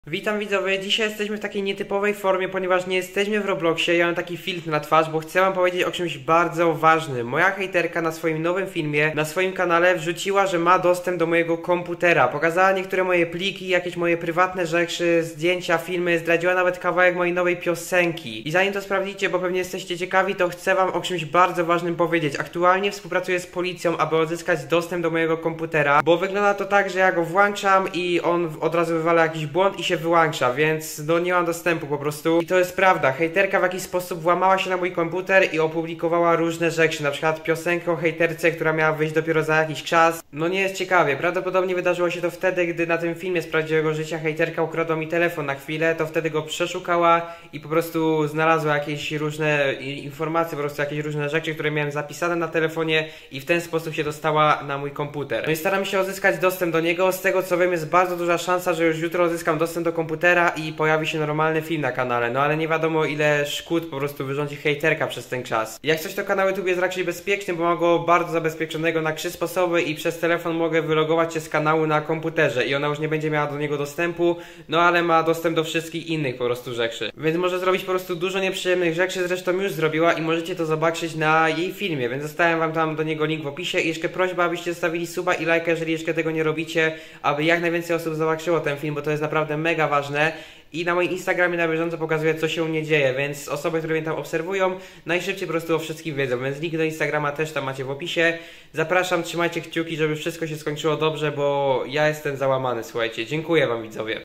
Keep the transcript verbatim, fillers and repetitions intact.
Witam widzowie, dzisiaj jesteśmy w takiej nietypowej formie, ponieważ nie jesteśmy w Robloxie. Ja mam taki filtr na twarz, bo chcę wam powiedzieć o czymś bardzo ważnym. Moja hejterka na swoim nowym filmie, na swoim kanale wrzuciła, że ma dostęp do mojego komputera. Pokazała niektóre moje pliki, jakieś moje prywatne rzeczy, zdjęcia, filmy, zdradziła nawet kawałek mojej nowej piosenki. I zanim to sprawdzicie, bo pewnie jesteście ciekawi, to chcę wam o czymś bardzo ważnym powiedzieć. Aktualnie współpracuję z policją, aby odzyskać dostęp do mojego komputera, bo wygląda to tak, że ja go włączam i on od razu wywala jakiś błąd i się wyłącza, więc no nie mam dostępu po prostu. I to jest prawda, hejterka w jakiś sposób włamała się na mój komputer i opublikowała różne rzeczy, na przykład piosenkę o hejterce, która miała wyjść dopiero za jakiś czas. No nie jest ciekawie, prawdopodobnie wydarzyło się to wtedy, gdy na tym filmie z prawdziwego życia hejterka ukradła mi telefon na chwilę, to wtedy go przeszukała i po prostu znalazła jakieś różne informacje, po prostu jakieś różne rzeczy, które miałem zapisane na telefonie i w ten sposób się dostała na mój komputer. No i staram się odzyskać dostęp do niego, z tego co wiem jest bardzo duża szansa, że już jutro odzyskam dostęp do komputera i pojawi się normalny film na kanale, no ale nie wiadomo ile szkód po prostu wyrządzi hejterka przez ten czas. Jak coś, to kanał YouTube jest raczej bezpieczny, bo mam go bardzo zabezpieczonego na trzy sposoby i przez telefon mogę wylogować się z kanału na komputerze i ona już nie będzie miała do niego dostępu, no ale ma dostęp do wszystkich innych po prostu rzeczy. Więc może zrobić po prostu dużo nieprzyjemnych rzeczy, zresztą już zrobiła i możecie to zobaczyć na jej filmie, więc zostawiam wam tam do niego link w opisie i jeszcze prośba, abyście zostawili suba i lajka, jeżeli jeszcze tego nie robicie, aby jak najwięcej osób zobaczyło ten film, bo to jest naprawdę mega ważne. I na moim Instagramie na bieżąco pokazuję, co się nie dzieje, więc osoby, które mnie tam obserwują, najszybciej po prostu o wszystkim wiedzą, więc link do Instagrama też tam macie w opisie. Zapraszam, trzymajcie kciuki, żeby wszystko się skończyło dobrze, bo ja jestem załamany, słuchajcie. Dziękuję wam, widzowie.